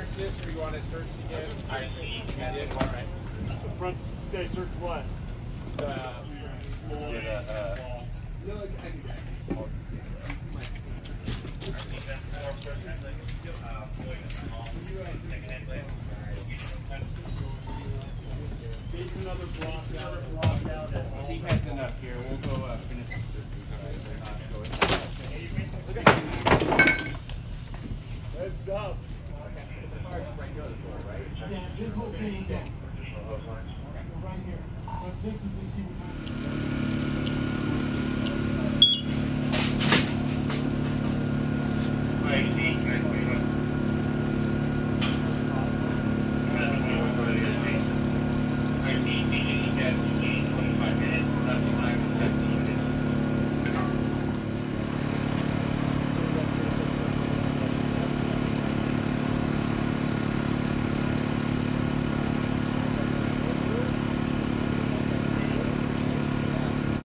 search this, or you want to search again? I did. All right. The front, say search what? Another block out. He has enough here. We'll go finish the Heads up. Yeah, this whole thing is done. So right here. But this is the sheet.